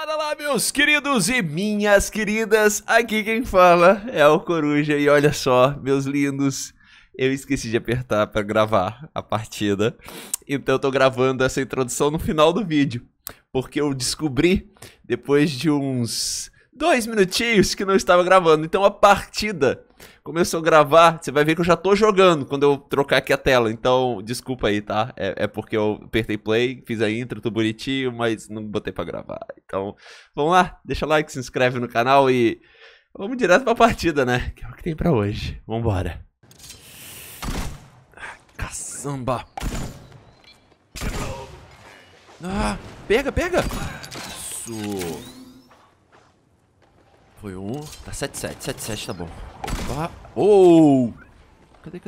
Bora lá, meus queridos e minhas queridas, aqui quem fala é o Coruja. E olha só, meus lindos, eu esqueci de apertar pra gravar a partida. Então eu tô gravando essa introdução no final do vídeo, porque eu descobri, depois de uns 2 minutinhos, que não estava gravando. Então a partida começou a gravar, você vai ver que eu já tô jogando quando eu trocar aqui a tela. Então, desculpa aí, tá? É porque eu apertei play, fiz a intro, tudo bonitinho, mas não botei pra gravar. Então, vamos lá, deixa o like, se inscreve no canal e vamos direto pra partida, né? Que é o que tem pra hoje. Vambora. Caçamba. Ah, pega, pega. Isso. Foi um. Tá 7-7, 7-7 tá bom. Opa. Oh! Cadê?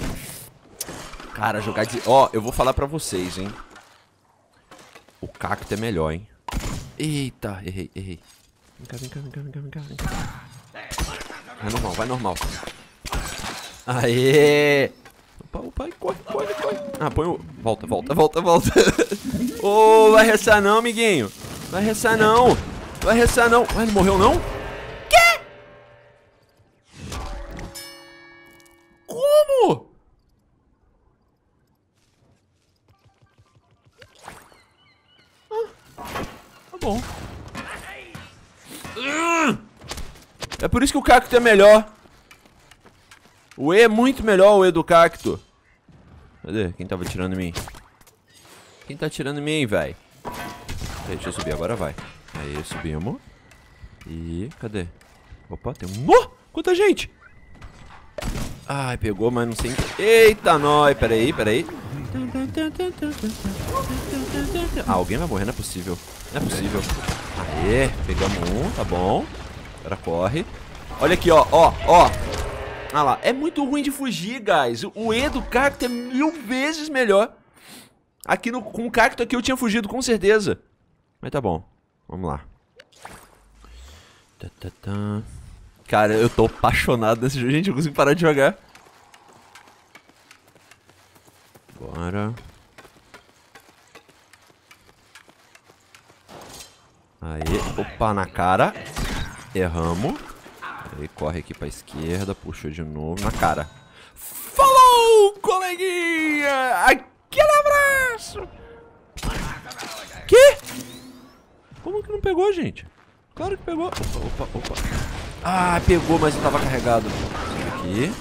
Cara, jogar de... Ó, eu vou falar pra vocês, hein. O cacto é melhor, hein. Eita, errei. Vem cá. Vai normal. Aê! Opa, corre. Ah, põe o... Volta. Ô, vai restar não, amiguinho. Vai restar não. Ué, não morreu não? Como? Tá bom. É por isso que o cacto é melhor. O E é muito melhor, o E do cacto. Cadê? Quem tava atirando em mim? Quem tá atirando em mim, velho? Deixa eu subir, agora vai. Aí, subimos. E... cadê? Opa, tem um... Oh! Quanta gente! Ai, pegou, mas não sei... Eita, nós! Peraí. Ah, alguém vai morrer, não é possível. Aê, pegamos um, tá bom. Agora corre. Olha aqui, ó. Ah lá, é muito ruim de fugir, guys. O E do cacto é 1000 vezes melhor. Aqui com o cacto aqui eu tinha fugido, com certeza. Mas tá bom, vamos lá. Cara, eu tô apaixonado nesse jogo. Gente, eu consigo parar de jogar. Bora. Aí, opa, na cara. Erramos. Aí, corre aqui pra esquerda. Puxou de novo, na cara. Falou, coleguinha! Aquele abraço! Que? Como que não pegou, gente? Claro que pegou. Opa. Ah, pegou, mas eu tava carregado. Aqui.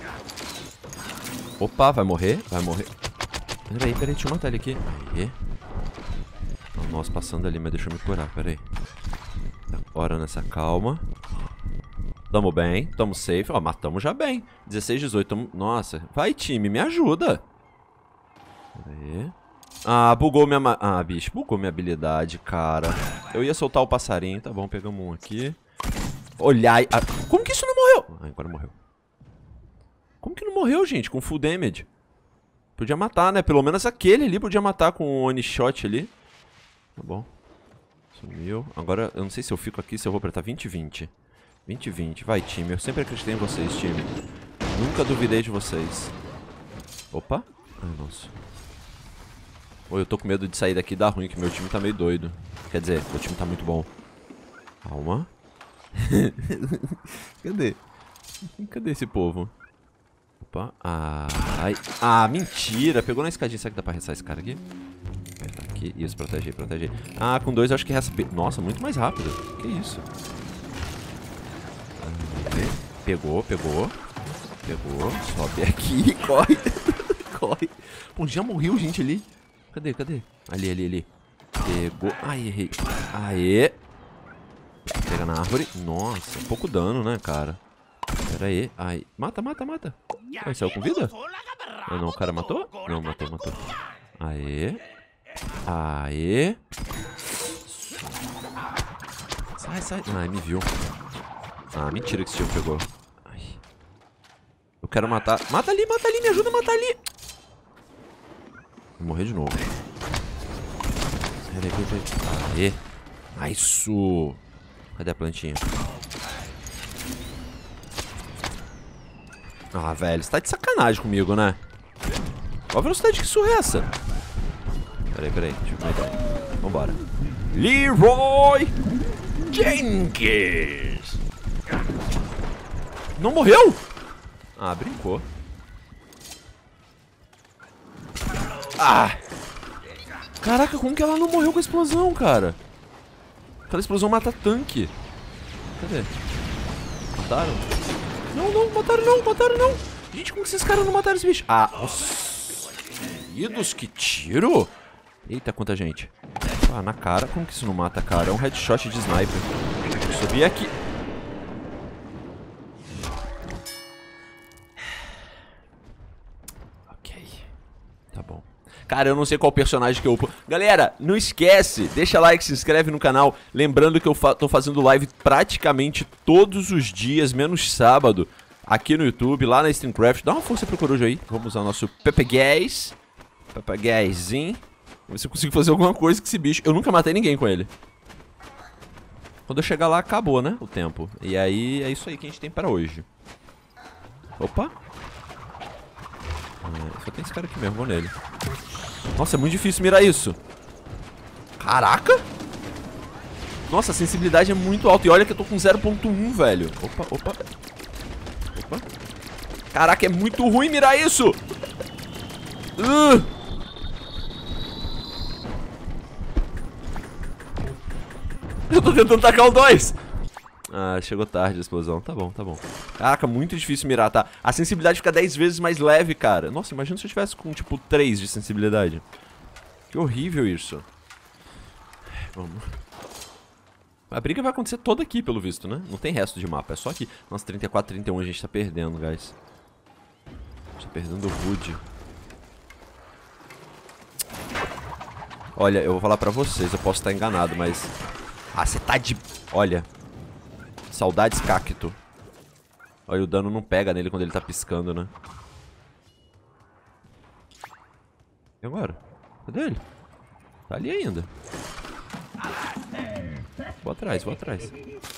Opa, vai morrer. Peraí, deixa eu matar ele aqui. Aí. Nossa, passando ali, mas deixa eu me curar, peraí. Bora nessa calma. Tamo bem, tamo safe. Ó, matamos já bem. 16, 18, tamo... Nossa, vai time, me ajuda. Peraí. Ah, bugou minha... Ah, bicho, bugou minha habilidade, cara. Eu ia soltar o passarinho, tá bom, pegamos um aqui. Olhar e... Como que isso não morreu? Ah, agora morreu. Como que não morreu, gente? Com full damage. Podia matar, né? Pelo menos aquele ali podia matar com o one shot ali. Tá bom. Sumiu. Agora, eu não sei se eu fico aqui, se eu vou apertar 20-20. 20-20. Vai, time. Eu sempre acreditei em vocês, time. Nunca duvidei de vocês. Opa. Ai, nossa. Oi, eu tô com medo de sair daqui e dar ruim, que meu time tá meio doido. Quer dizer, meu time tá muito bom. Calma. Cadê esse povo? Opa. Ai. Ah, mentira. Pegou na escadinha. Será que dá pra restar esse cara aqui? Apertar aqui. Isso, proteger. Ah, com 2 eu acho que resta... Nossa, muito mais rápido. Que isso? Pegou. Sobe aqui. Corre. Pô, já morreu gente ali. Cadê? Ali. Pegou. Ai, errei. Aê. Pega na árvore. Nossa, pouco dano, né, cara? Pera aí. Ai. Mata. Ai, saiu com vida? Ah, não, o cara matou? Não, matou. Aê. Sai. Ai, me viu. Ah, mentira que esse tio pegou. Ai. Eu quero matar. Mata ali, me ajuda a matar ali. Vou morrer de novo. Peraí. Aê. Isso. Cadê a plantinha? Ah, velho, você tá de sacanagem comigo, né? Qual a velocidade que surra é essa? Peraí, deixa eu ver. Vambora. Leroy! Jenkins! Não morreu? Ah, brincou. Ah! Caraca, como que ela não morreu com a explosão, cara? Aquela explosão mata tanque. Cadê? Mataram? Não, não, mataram não, mataram não. Gente, como que esses caras não mataram esse bicho? Ah, os queridos, que tiro! Eita, quanta gente. Ah, na cara, como que isso não mata, cara? É um headshot de sniper. Eu subi aqui. Ok. Tá bom. Cara, eu não sei qual personagem que eu upo. Galera, não esquece, deixa like, se inscreve no canal. Lembrando que eu tô fazendo live praticamente todos os dias, menos sábado, aqui no YouTube, lá na StreamCraft. Dá uma força pro Coruja aí. Vamos usar o nosso Pepegaz. Pepegazzinho. Vamos ver se eu consigo fazer alguma coisa com esse bicho. Eu nunca matei ninguém com ele. Quando eu chegar lá, acabou, né? O tempo. E aí, é isso aí que a gente tem para hoje. Opa. Só tem esse cara aqui mesmo, vou nele. Nossa, é muito difícil mirar isso. Caraca. Nossa, a sensibilidade é muito alta. E olha que eu tô com 0.1, velho. Opa, opa. Opa. Caraca, é muito ruim mirar isso. Eu tô tentando tacar o 2. Ah, chegou tarde a explosão. Tá bom, tá bom. Caraca, muito difícil mirar, tá? A sensibilidade fica 10 vezes mais leve, cara. Nossa, imagina se eu tivesse com, tipo, 3 de sensibilidade. Que horrível isso. Vamos. A briga vai acontecer toda aqui, pelo visto, né? Não tem resto de mapa, é só aqui. Nossa, 34, 31 a gente tá perdendo, guys. A gente tá perdendo o Wood. Olha, eu vou falar pra vocês, eu posso estar enganado, mas... Ah, você tá de... Olha... Saudades cacto. Olha, o dano não pega nele quando ele tá piscando, né? E agora? Cadê ele? Tá ali ainda. Vou atrás, vou atrás.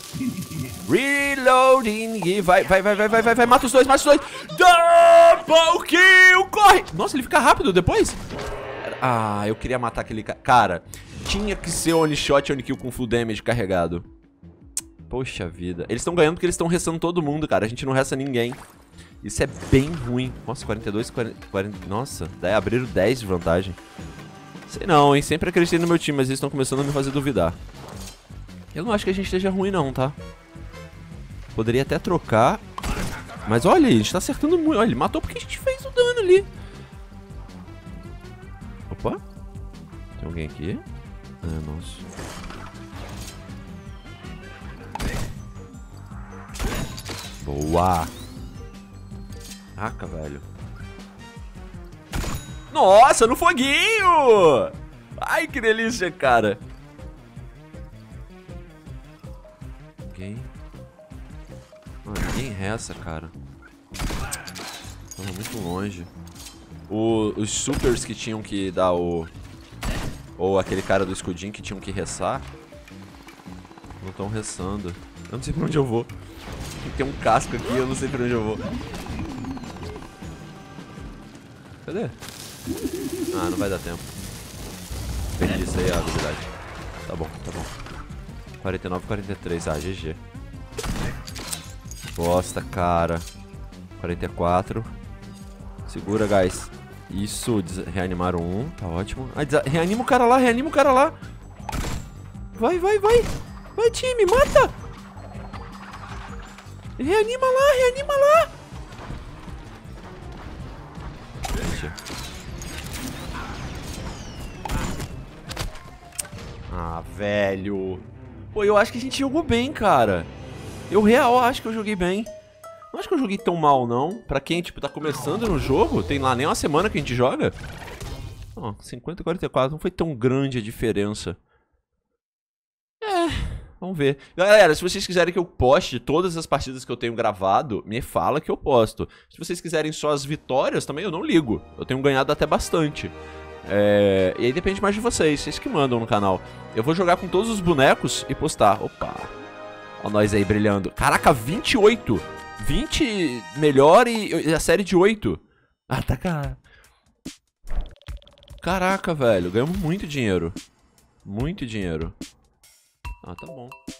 Reloading. E vai, mata os dois, mata os dois. Double kill, corre. Nossa, ele fica rápido depois. Ah, eu queria matar aquele cara. Cara, tinha que ser one shot, one kill com full damage carregado. Poxa vida. Eles estão ganhando porque eles estão restando todo mundo, cara. A gente não resta ninguém. Isso é bem ruim. Nossa, 42, 40... Nossa, daí abriram 10 de vantagem. Sei não, hein. Sempre acreditei no meu time, mas eles estão começando a me fazer duvidar. Eu não acho que a gente esteja ruim, não, tá? Poderia até trocar. Mas olha, a gente tá acertando muito. Olha, ele matou porque a gente fez o dano ali. Opa. Tem alguém aqui? Ah, nossa. Boa! Caraca, velho. Nossa, no foguinho! Ai, que delícia, cara. Ninguém resta, cara. Tava muito longe. Os supers que tinham que dar o... Ou aquele cara do escudinho que tinham que ressar. Não estão ressando. Eu não sei pra onde eu vou. Tem um casco aqui, eu não sei pra onde eu vou. Cadê? Ah, não vai dar tempo. Perdi isso aí, a habilidade. Tá bom, tá bom. 49, 43. Ah, GG. Bosta, cara. 44. Segura, guys. Isso, reanimaram um. Tá ótimo. Ah, reanima o cara lá, reanima o cara lá. Vai, vai, vai. Vai, time, mata. Reanima lá, reanima lá. Deixa. Ah, velho. Pô, eu acho que a gente jogou bem, cara. Eu real acho que eu joguei bem. Não acho que eu joguei tão mal, não. Pra quem, tipo, tá começando no jogo, tem lá nem uma semana que a gente joga. Ó, 50 e 44, não foi tão grande a diferença. Vamos ver. Galera, se vocês quiserem que eu poste todas as partidas que eu tenho gravado, me fala que eu posto. Se vocês quiserem só as vitórias, também eu não ligo. Eu tenho ganhado até bastante. E aí depende mais de vocês, vocês que mandam no canal. Eu vou jogar com todos os bonecos e postar. Opa. Ó nós aí brilhando. Caraca, 28. 20 melhor e a série de 8. Ah, tá cara. Caraca, velho. Ganhamos muito dinheiro. Muito dinheiro. Ah, tá bom.